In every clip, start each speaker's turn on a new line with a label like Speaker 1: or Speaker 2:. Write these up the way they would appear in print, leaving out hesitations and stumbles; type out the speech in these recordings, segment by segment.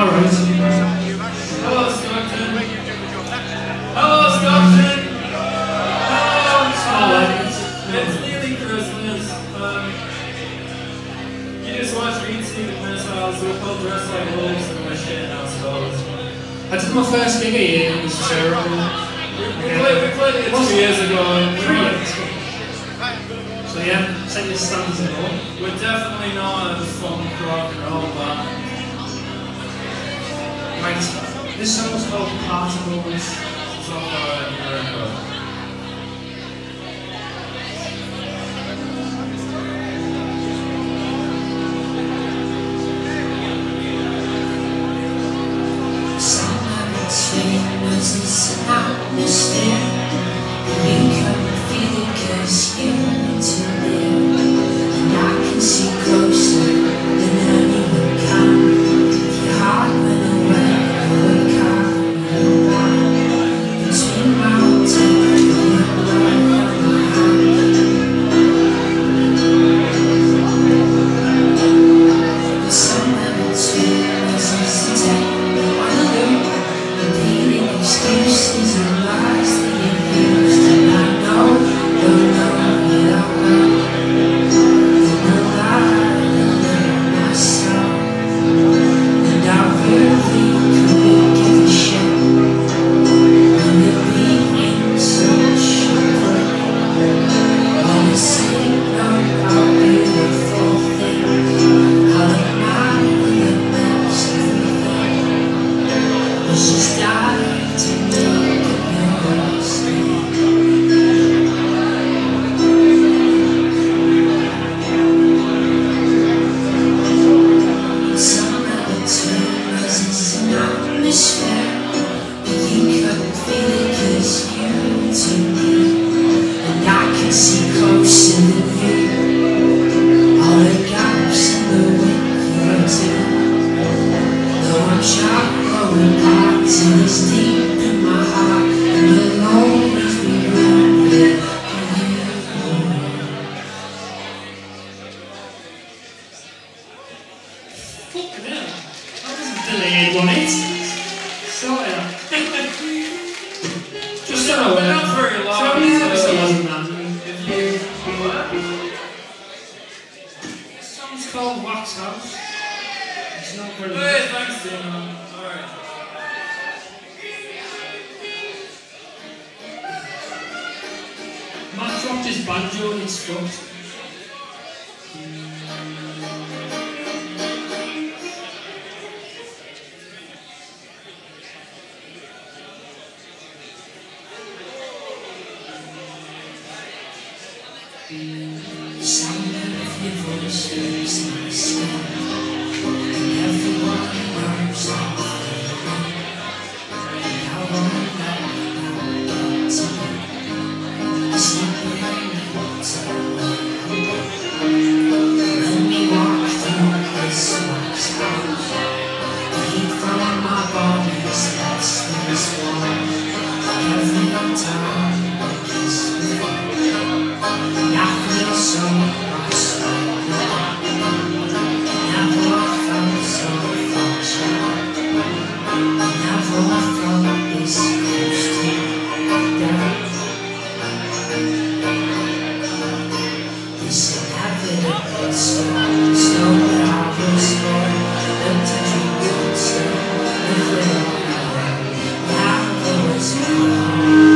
Speaker 1: Alright.
Speaker 2: Hello, Stockton. Hello, Stockton. It's nearly Christmas. You just watch Reed Stephen missiles, so we'll dress like wolves and we're shit, I suppose.
Speaker 1: I did my first gig here and it was terrible.
Speaker 2: We played it 2 years ago.
Speaker 1: So yeah, send your standards at all.
Speaker 2: We're definitely not a funk rock and roll band.
Speaker 1: Right, this song's called Particles.
Speaker 2: So far in your record.
Speaker 3: It's an atmosphere. You can feel it 'cause you need to live. And I can see closer than anyone can. If your heart went away, I would carry you back. Between mountains and your blood and my hand. There's somewhere between us as a day. Excuses and lies that you used, and I know, don't know it out well. And I lie myself, and I really couldn't give a shit. When you're being such a prick, when you say no about beautiful things, how the man that makes everything was just dying to make a mistake. Somewhere between us is an atmosphere, but you couldn't feel it 'cause you're too near. And I can see closer than you, all the gaps in the windows. Though I'm shallow parts and it's deep in my heart, and there'll always be room there for you.
Speaker 1: Fucking hell. That was a delayed one, eh? Sorry. Just so
Speaker 2: But not very long.
Speaker 1: So it wasn't that. This song's called Wax House. It's not very
Speaker 2: Hey, thanks, Dino. Alright.
Speaker 1: Matt dropped his banjo and it's fucked.
Speaker 3: Sound of your voice breaks my skin, and everyone knows I'm feeling. And I won't let that get to me. It's not the when we walk through this wax house, the heat from my body sets things warm. Every time I kiss you, I feel so much like never felt so fortunate. Never felt this close to death. This inevitable story, so that I was born, and to drink good stuff, if it all happened, never was mine.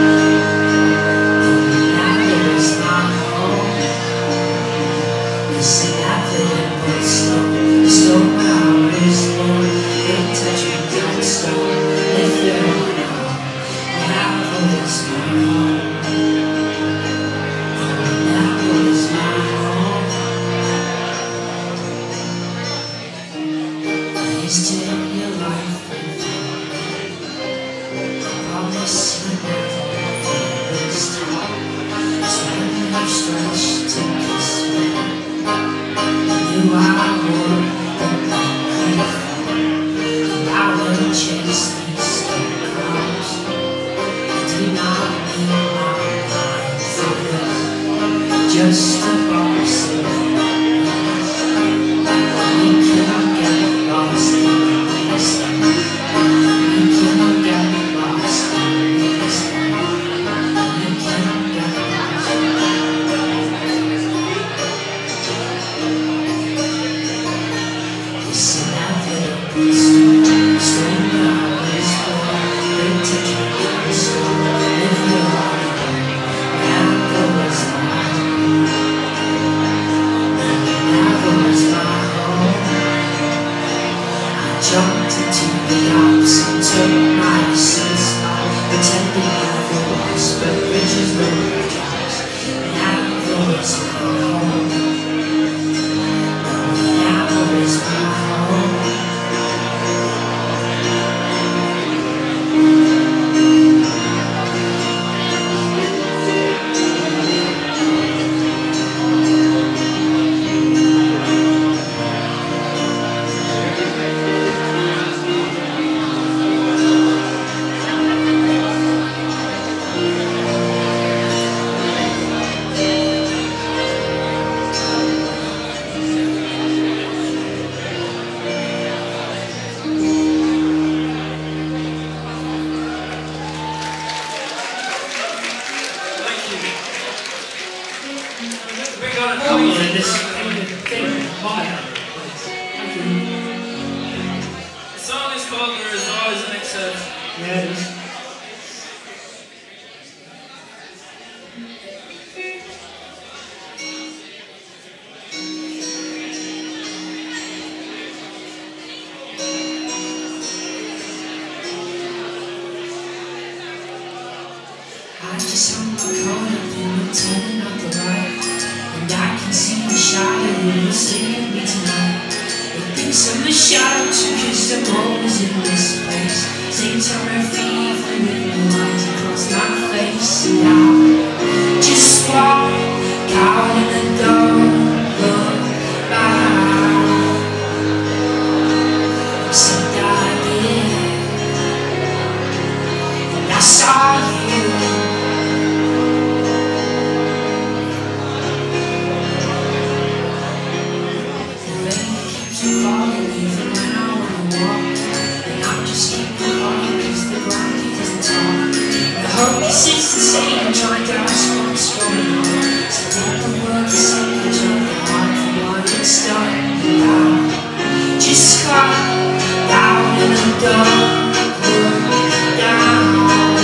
Speaker 3: Never was my home. This inevitable story, so that I was born, and to drink good stuff, if it all happened, never was my home. Wasted your life without me. I promise you never feel this time. So when you stretched to kiss me, I knew I would, but not really. And I would chase these stone clouds. I do not need my mind for this, just a box of we can get lost in the waste. I just hung my coat up and I'm turning up the light, and I can see the shadow you will stay with me tonight. It thinks I'm a shadow too, cause I'm always in this place. Same time I feel with my lines across my face. And I just walk out in the dark, look back. Except I did, and I saw you. It's the same, trying to ask what's going on. So let the world decide which of the heart for one it's done. I just got down in the dark, looked down.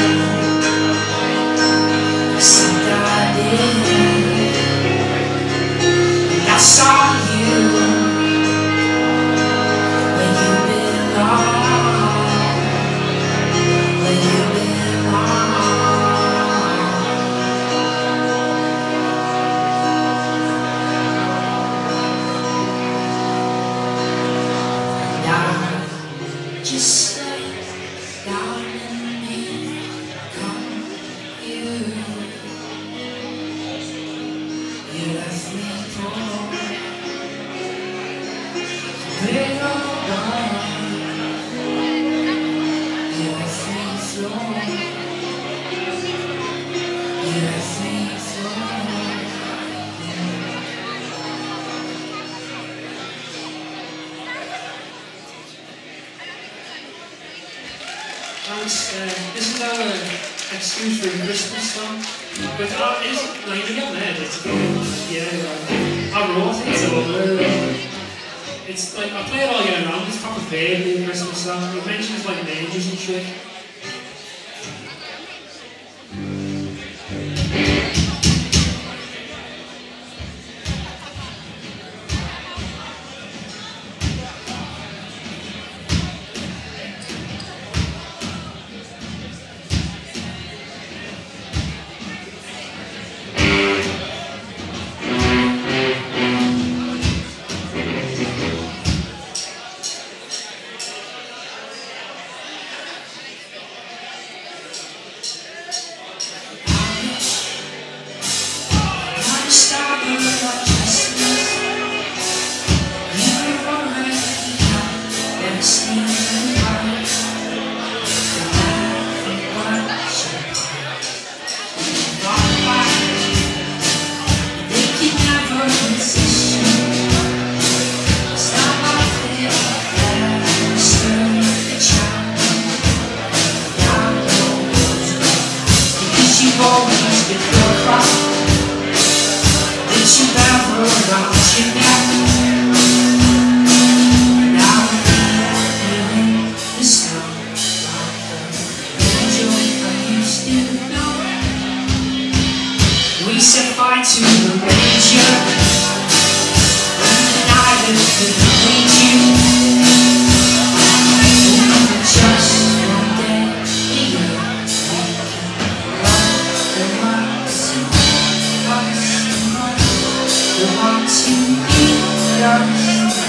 Speaker 3: Except I did, and I saw you where you belong, where you belong. Just lay down in me, come you left me torn, big old gone, you left me flown, you left me flown.
Speaker 1: This is our excuse for a Christmas song, but it's like you get mad. It's I wrote it, so it's like I play it all year round. It's proper fair to be a Christmas song. It mentions like angels and shit.
Speaker 3: want to be yours.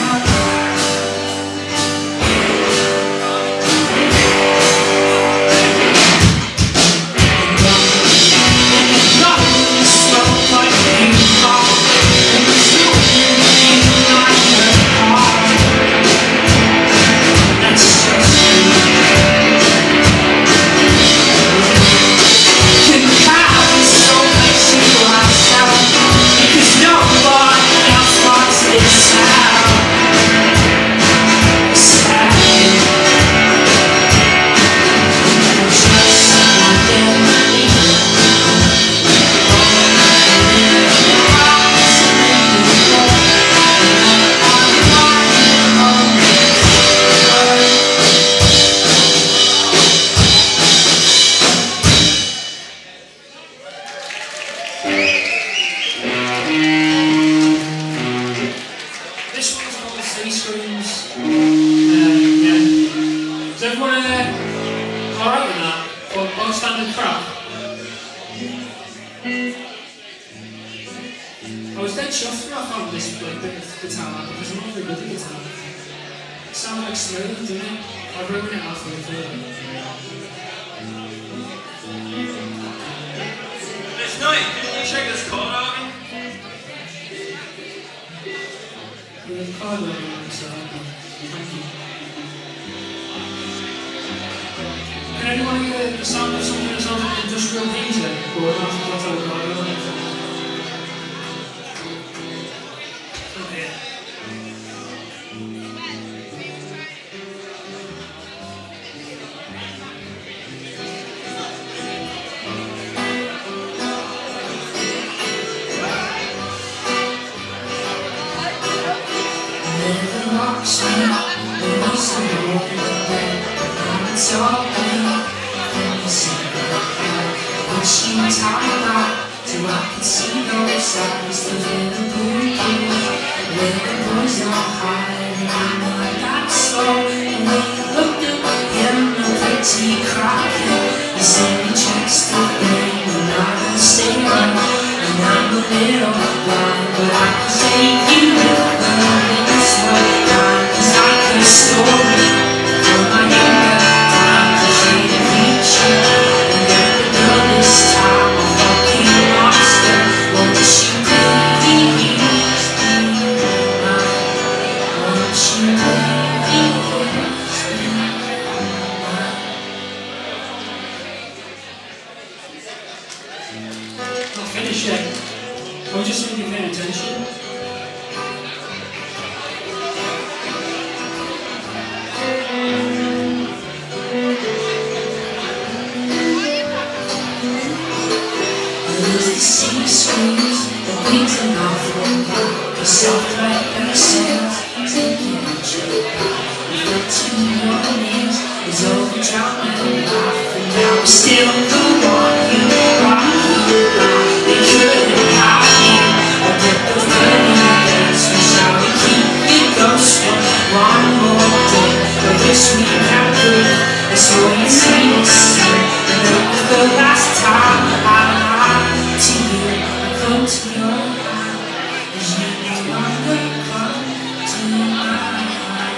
Speaker 1: I was dead chuffed when I found this bit of guitar because I'm not very good at guitar. It sounds like smooth, doesn't it? I'll ruin it halfway through.
Speaker 2: It's nice. Can you check this chord out?
Speaker 1: Yeah, the chord out, so thank you. Can anyone get the sound of something that sounds like industrial music? Or not to tell the chord out?
Speaker 3: So I can see those eyes, the little blue where the boys are hiding. I know I got so, and when you looked at him, the pretty crying. You said you just the thing, and I don't stay on. And I'm a little blind, but I can save you with the this one time. 'Cause I could story from my younger time, the shade of future, and never done this time.
Speaker 1: Not finished yet. I was just thinking paying attention.
Speaker 3: There's the sea screams, the winds are not falling back. The soft light pursues, taking a trip. The tune on the names is overdrowned and laugh. And now I'm still the one you rock. They couldn't hide you. I get those burning days. We shall keep it close for one more day. I wish we had good. That's all you see is see. And that was the last time I lied to you. I come to your heart. 'Cause you no longer come to my heart.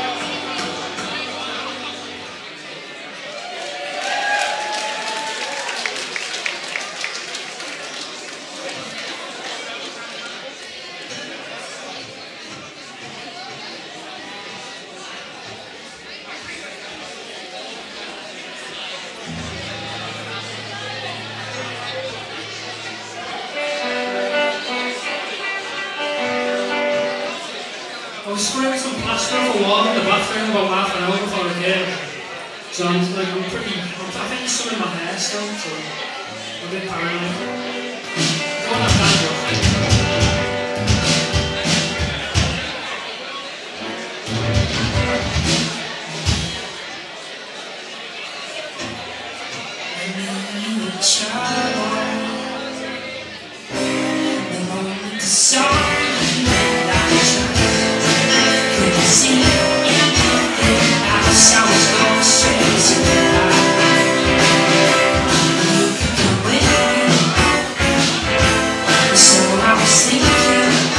Speaker 1: I was spraying some plaster on the wall in the bathroom about half an hour before I came. So I'm like, I think there's some in my hair still, so I'm a bit paranoid. Don't have dandruff.
Speaker 3: So I was thinking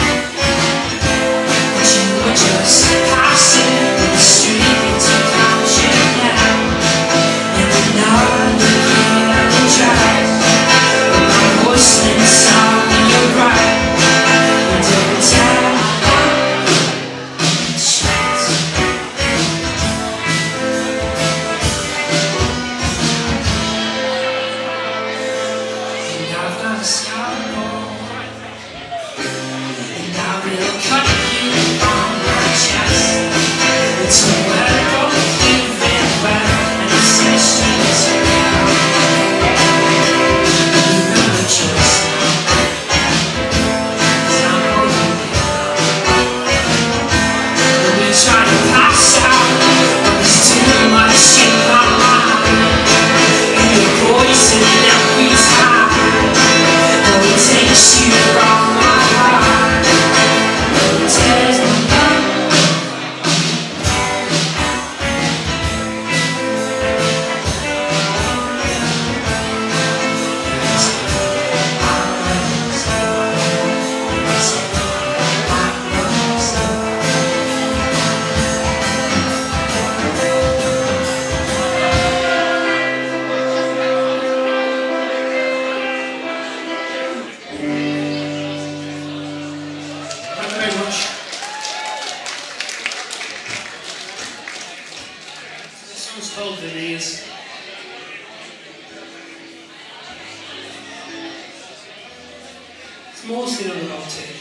Speaker 1: Mostly not about it.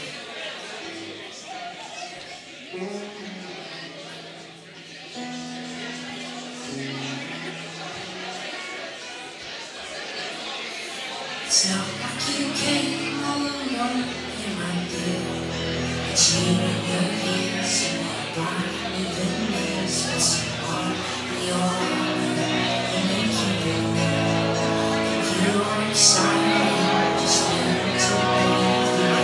Speaker 3: It's not like you came all alone in my day. It's you and your ears and my blind living ears. It's all your and they keep it real. You're excited, just never to be.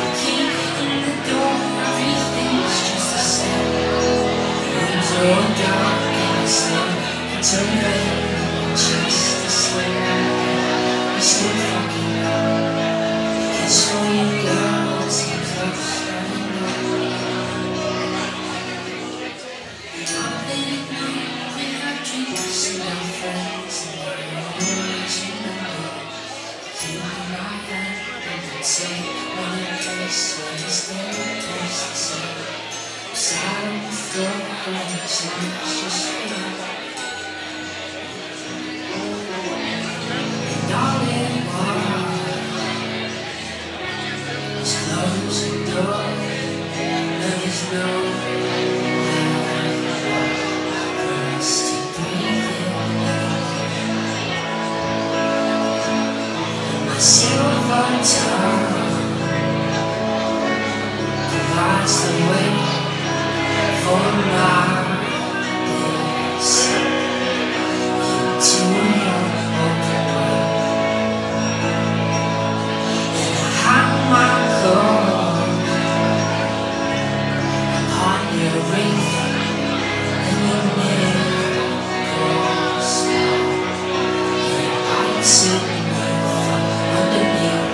Speaker 3: So dark and slow, it's a rain, just a slip. You still fucking know. It's for you girls, seems like starting Up late at night, we have drinks and our friends, and we're always remember. You and my hand, and we'd say, one of days, when it's there, it tastes the same. Sat on the floor, and it's just for you. And all it was close the door. There is no for us to breathe in. And my silver tongue provides the way for my days into your open way. And I hang my coat upon your wreath, and your miracles, and I see from underneath.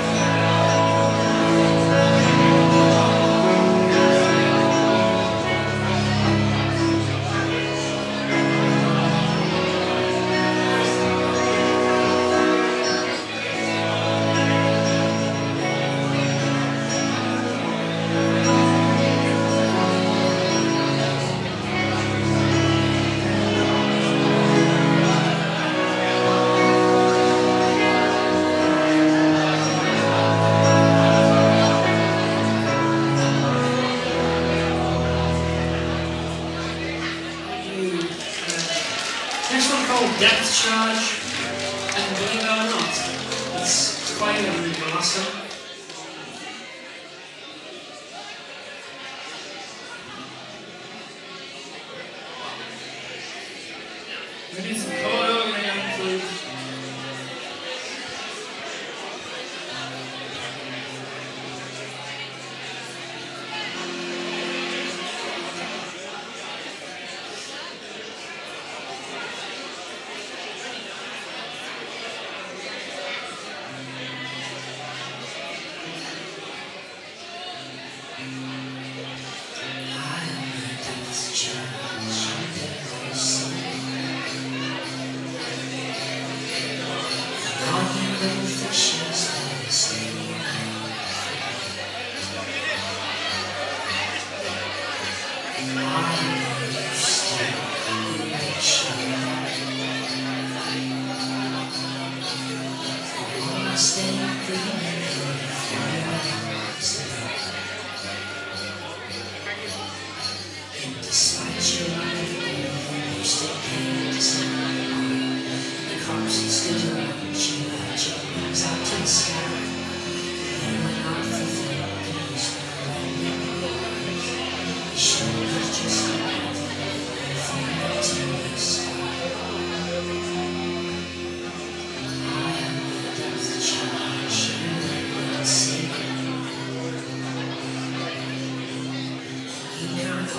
Speaker 1: Next one called Depth Charge, and believe it or not, it's quieter than the last one.
Speaker 2: We need some photo again, please.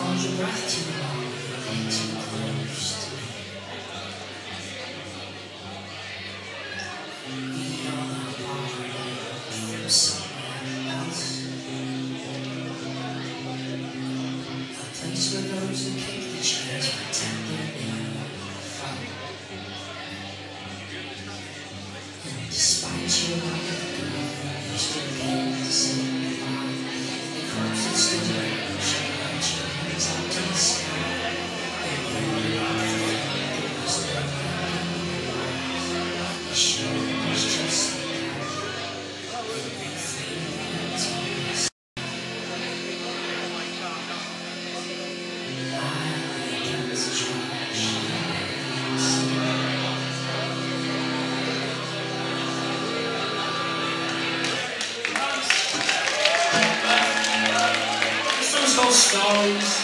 Speaker 3: hold your breath too long, you're too close to me. We all are part from somewhere else. A place where those who kick the chairs pretend they're fun. And despite your lack of good, you still came to say goodbye. The clubs that stood around, shaking your hands out to the sky. And you it was the the show was just a guy. Everything to us.
Speaker 1: This song's called Stories.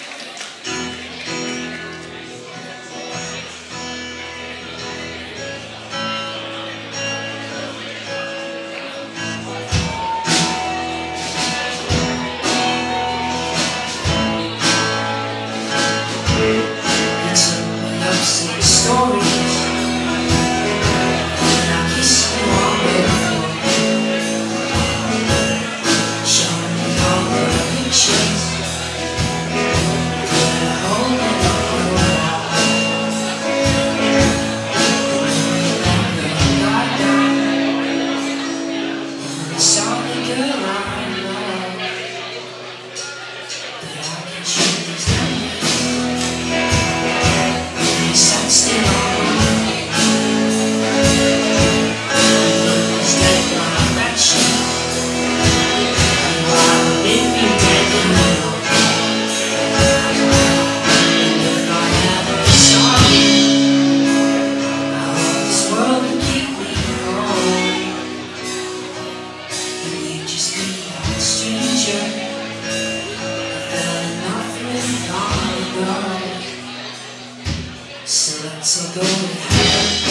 Speaker 1: So let's all go to heaven.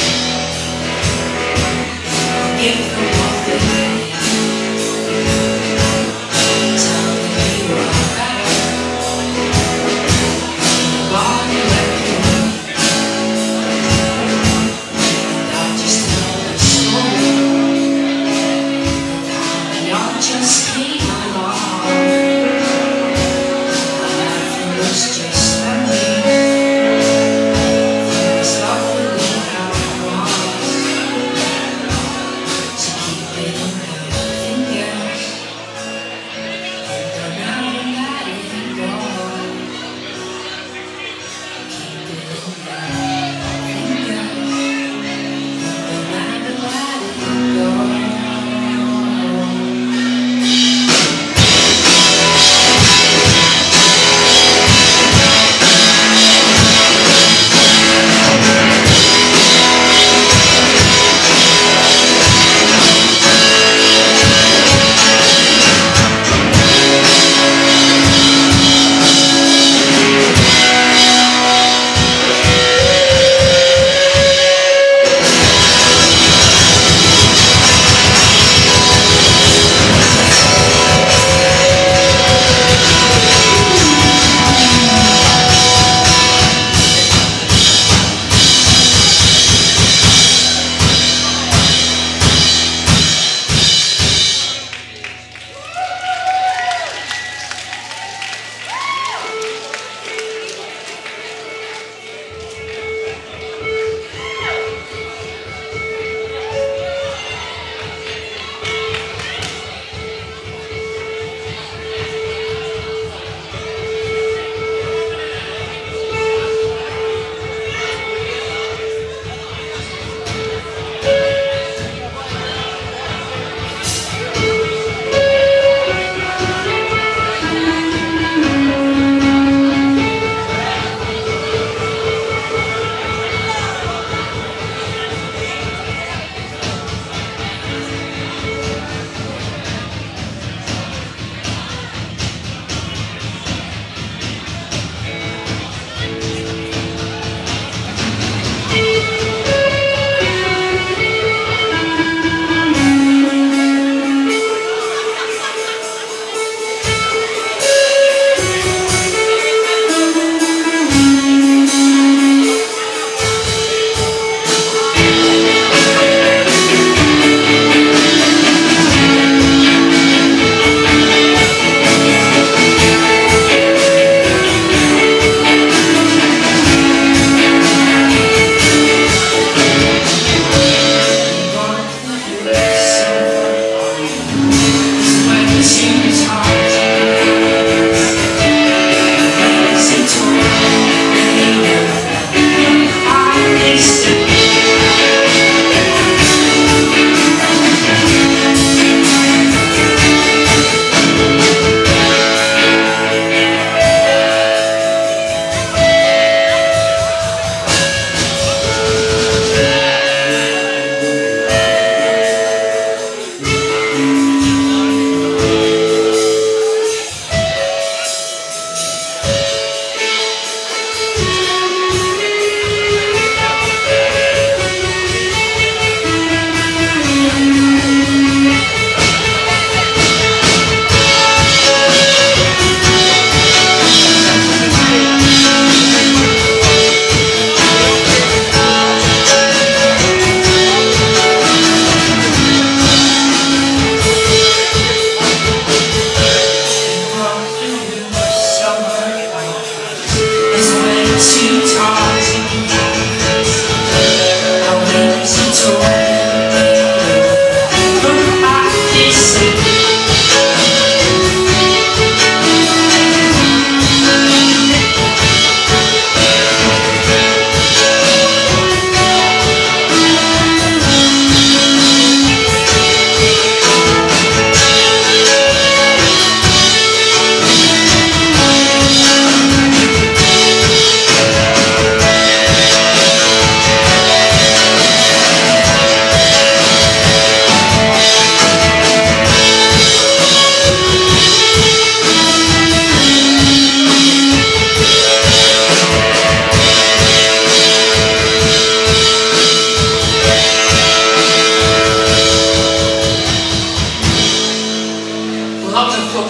Speaker 1: I'll give them what they need. Tell them you are better. Nobody like you. And I'll just tell them a story of how we all just came along. And life was just memories. There's nothing we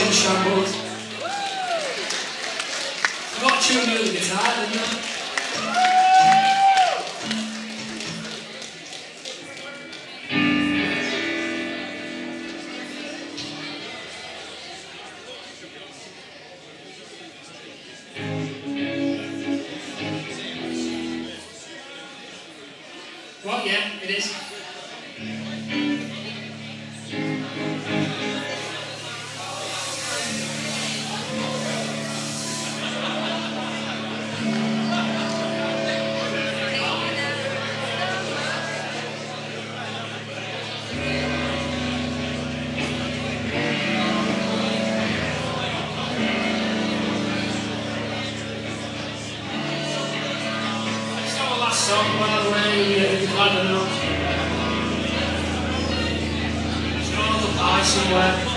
Speaker 1: in shambles. I got to tune you with the guitar, didn't I? Well, yeah, it is. Song, by the way, I don't know. It's going to buy somewhere.